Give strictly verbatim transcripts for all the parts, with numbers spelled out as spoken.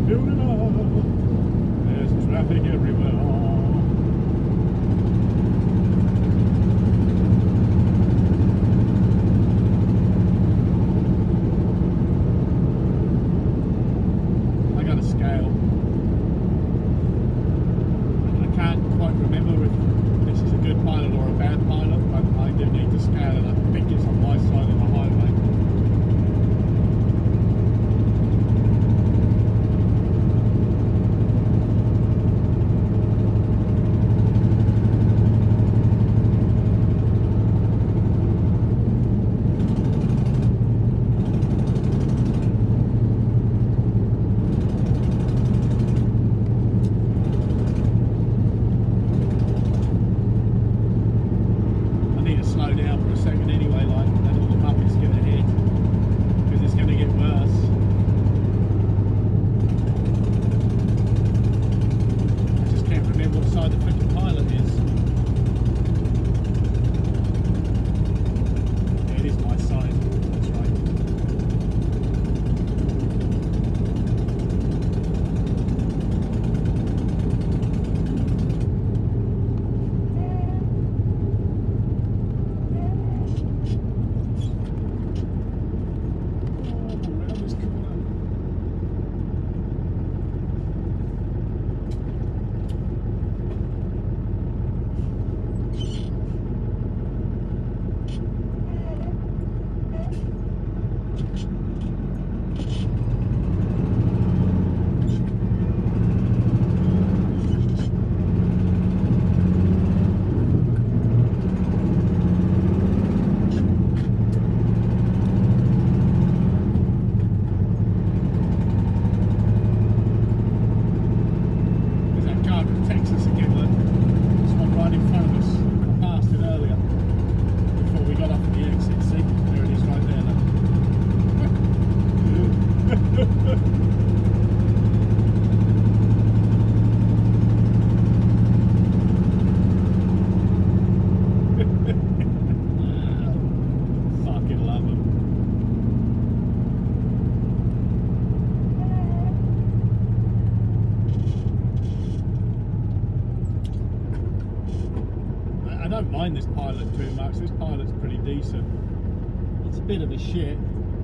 building up. There's traffic everywhere. This Pilot too much. This Pilot's pretty decent. It's a bit of a shit.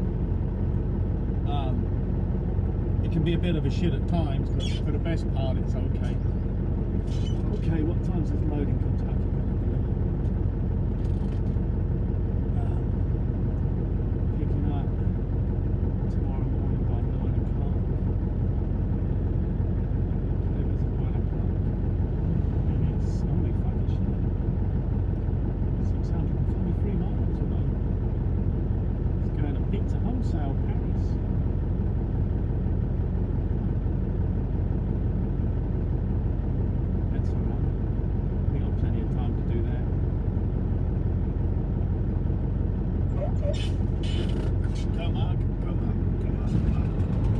Um, it can be a bit of a shit at times, but for the best part, it's okay. Okay, what time's this loading Kentucky going to be? Um, picking up tomorrow morning by nine o'clock. Delivers at one o'clock. And it's only fucking shit. six hundred forty-three miles away. It's going to Pizza Wholesale Paris. That's alright. We got plenty of time to do that. Come on, come on, come on, come on.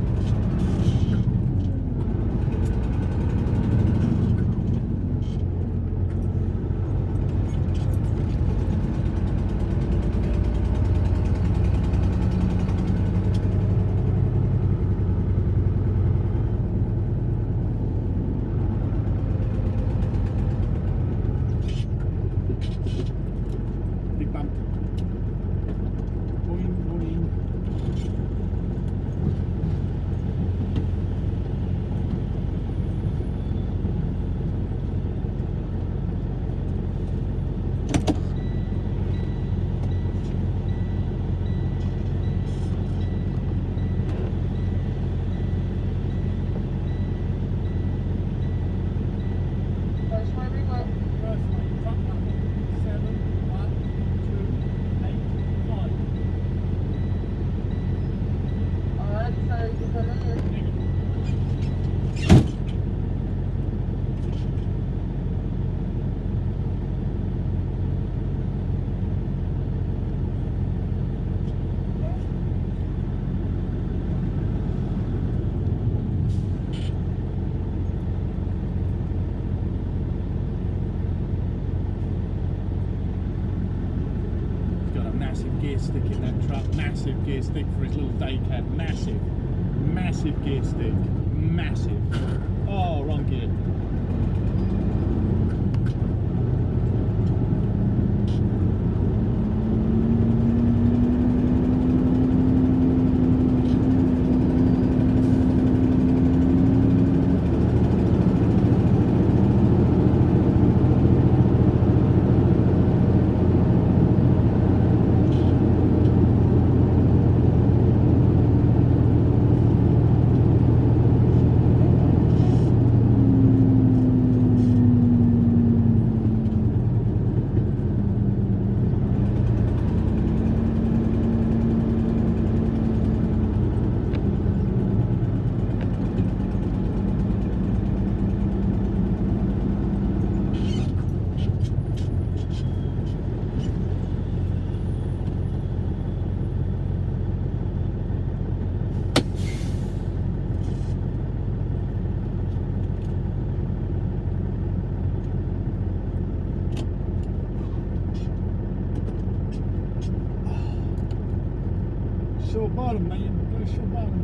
Gear stick in that truck, massive gear stick for his little day cab, massive, massive gear stick, massive. Oh, wrong gear. Short bottom, man. Got a short bottom.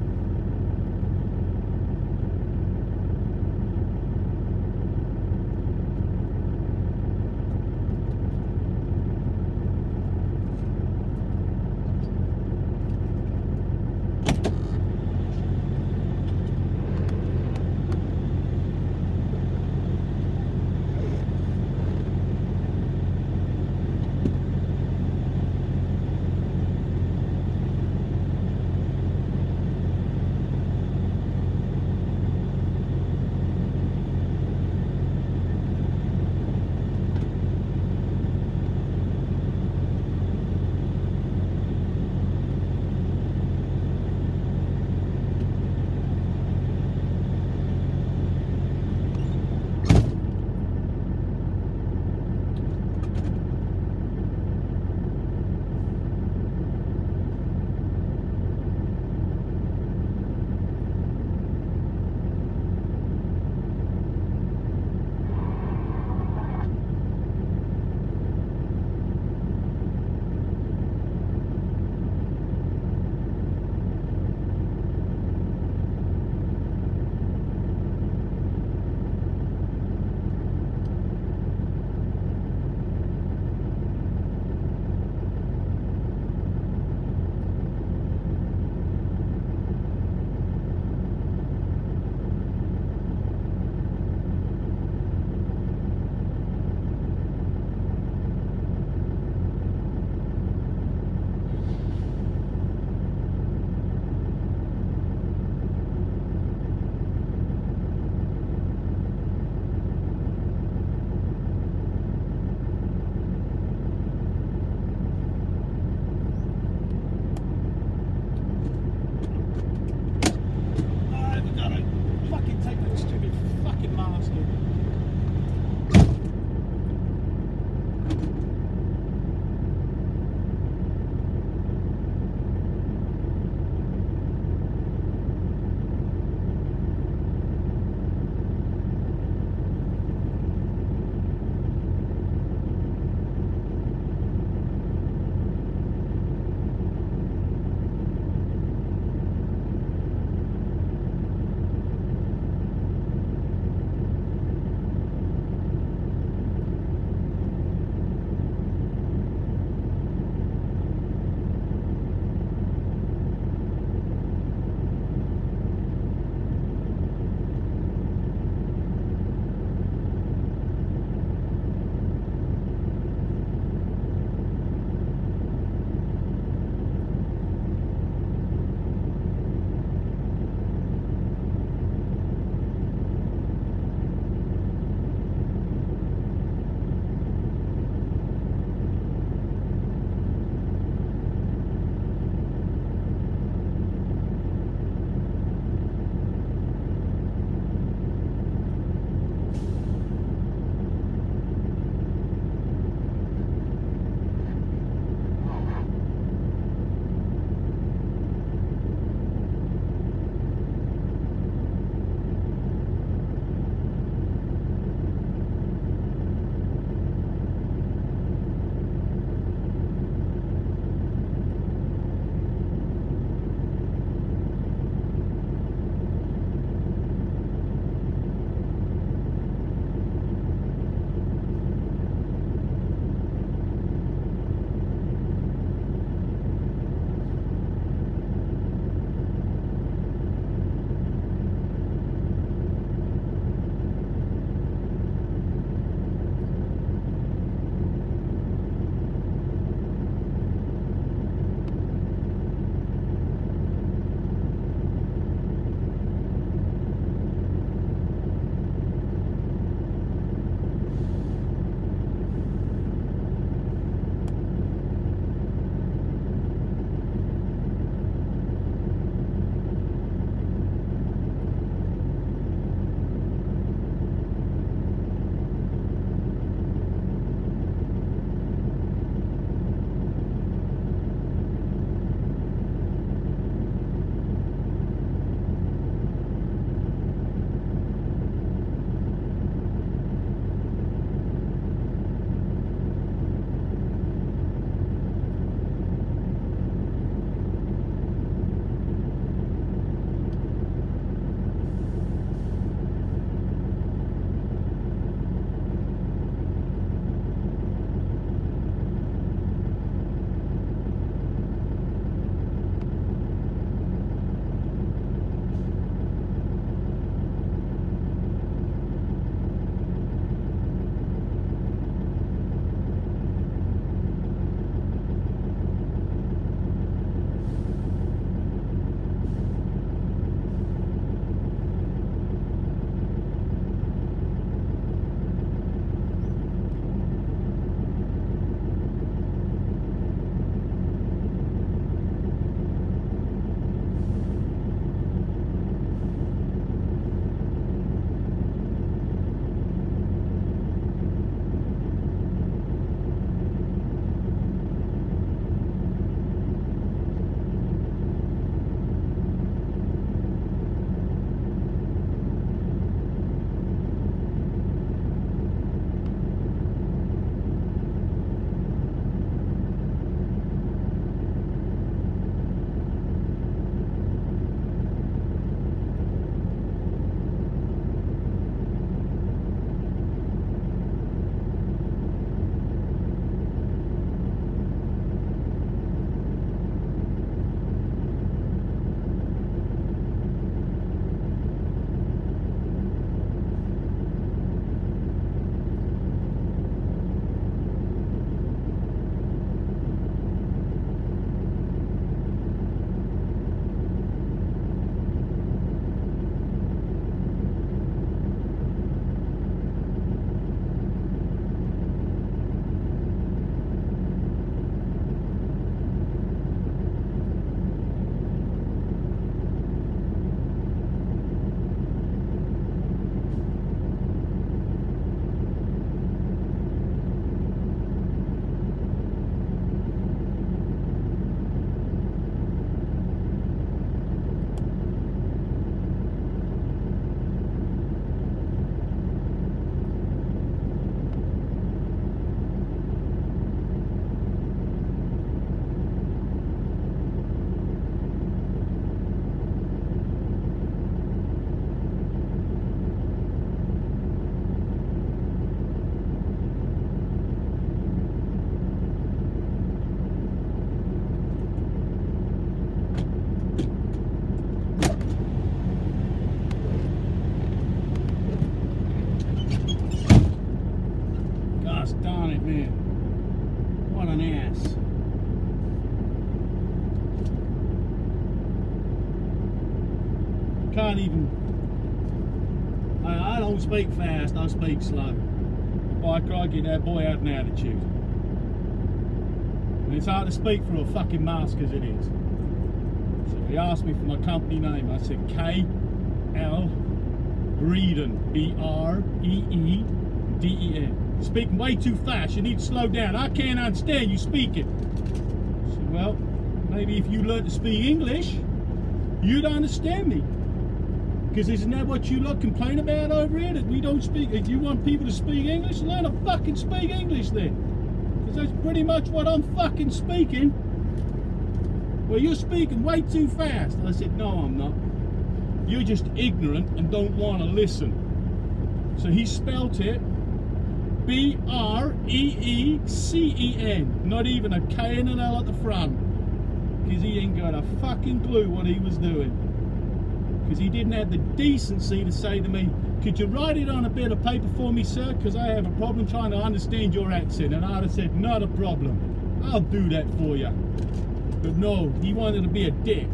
can't even. I, I don't speak fast. I speak slow. By crikey, that boy had an attitude. And it's hard to speak through a fucking mask as it is. So he asked me for my company name. I said K L Breeden, B R E E D E N. Speaking way too fast. You need to slow down. I can't understand you speaking. I said, well, maybe if you learn to speak English, you'd understand me. Because isn't that what you lot complain about over here? That we don't speak. If you want people to speak English, learn to fucking speak English then. Because that's pretty much what I'm fucking speaking. Well, you're speaking way too fast. I said, no, I'm not. You're just ignorant and don't want to listen. So he spelt it B R E E C E N. Not even a K and an L at the front. Because he ain't got a fucking clue what he was doing. Because he didn't have the decency to say to me, could you write it on a bit of paper for me, sir? Because I have a problem trying to understand your accent. And I'd have said, not a problem. I'll do that for you. But no, he wanted to be a dick.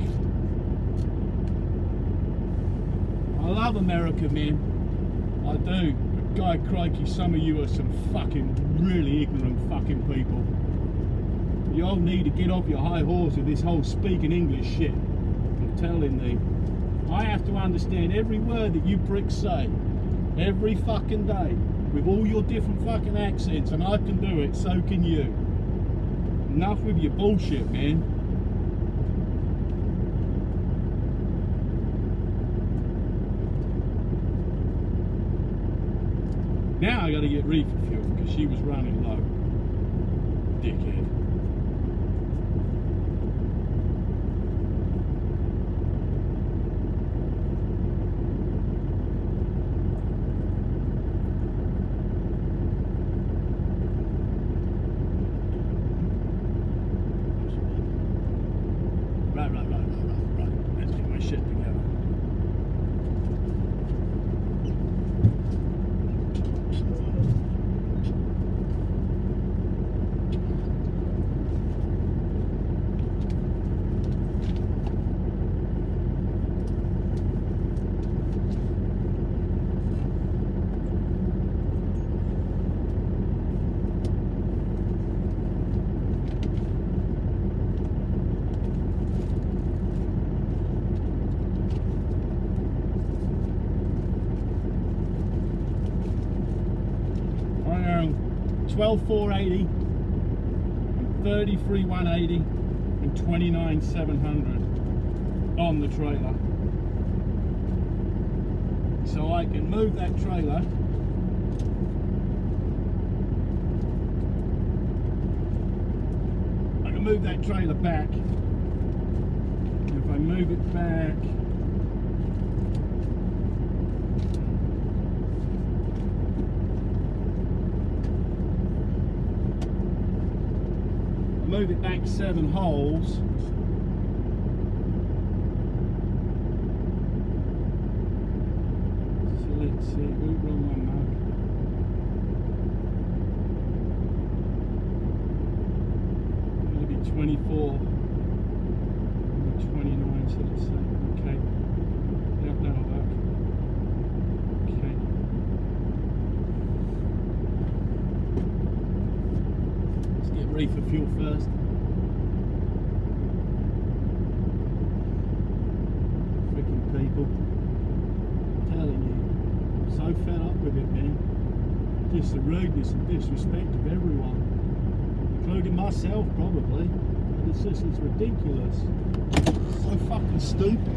I love America, man. I do. But guy crikey, some of you are some fucking really ignorant fucking people. You all need to get off your high horse with this whole speaking English shit. I'm telling you. I have to understand every word that you pricks say, every fucking day, with all your different fucking accents, and I can do it, so can you. Enough with your bullshit, man. Now I gotta get reefer fuel, because she was running low. Dickhead. Right, right, right, right, right, right. Let's get my shit together. twelve four eighty, thirty-three one eighty, and twenty-nine seven hundred on the trailer. So I can move that trailer I can move that trailer back. If I move it back, move it back seven holes. So let's see, we'll run one mark. It'll be twenty-four, twenty-nine, so let's say, okay. Yep, that'll work. Okay. Let's get reefer fuel first. Freaking people. I'm telling you, I'm so fed up with it, man. Just the rudeness and disrespect of everyone, including myself probably. It's just, it's ridiculous. So fucking stupid.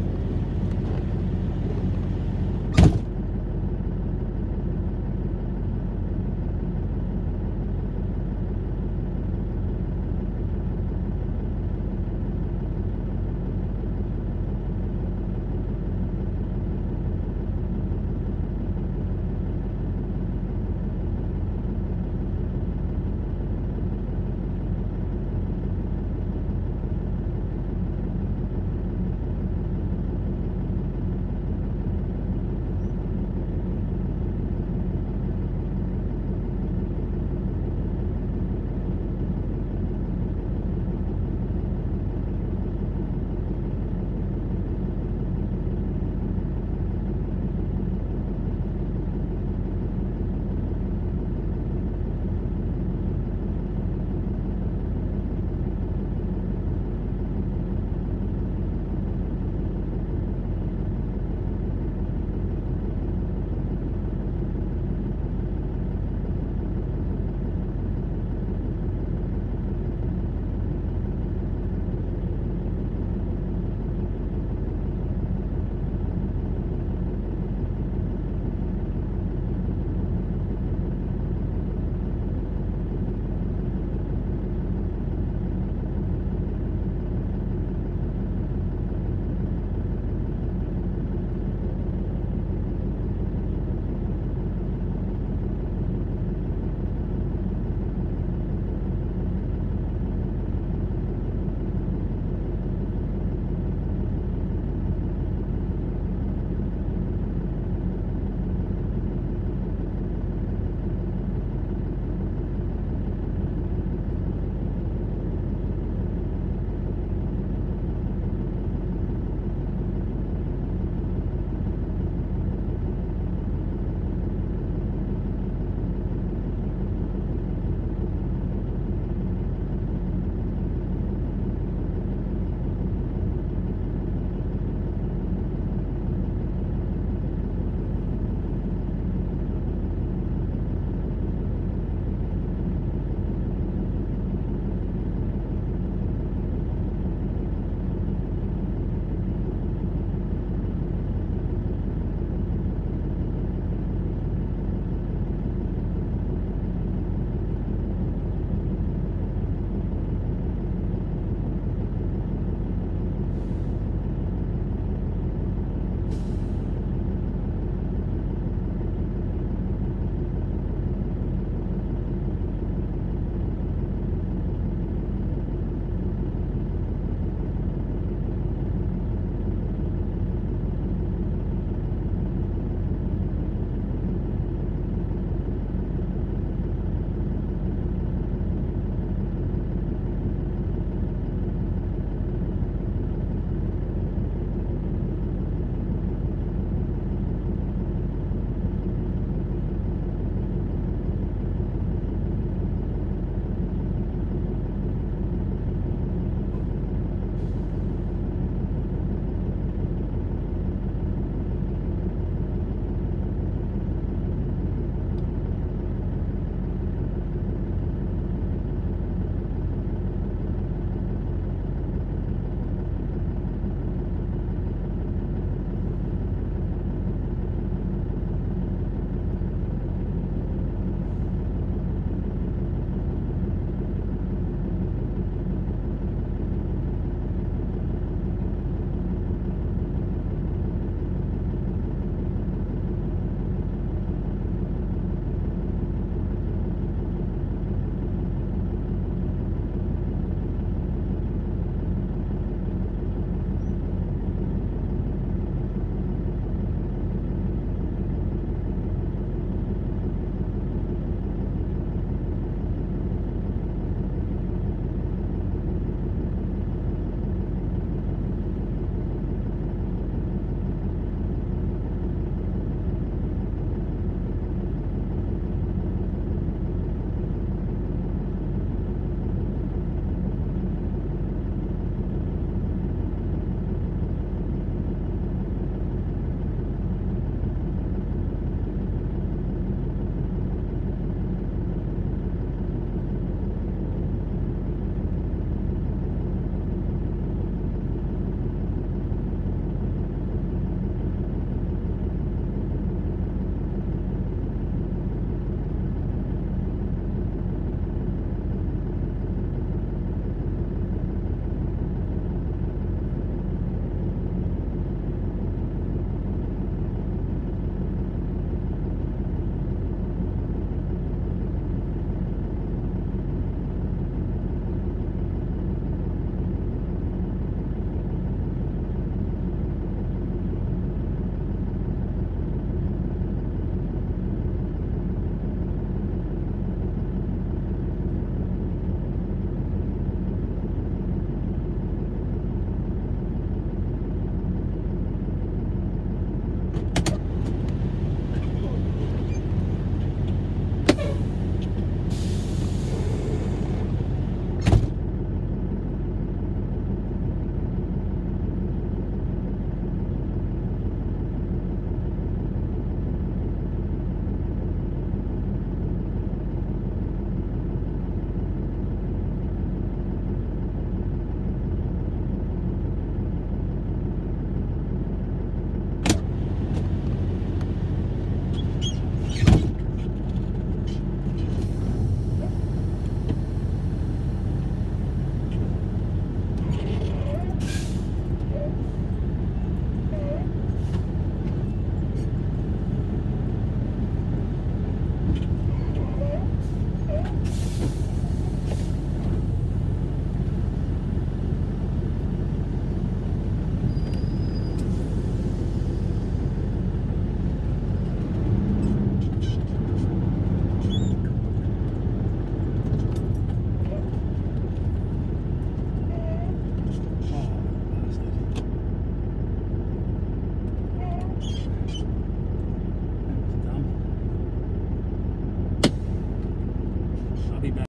That'll be better.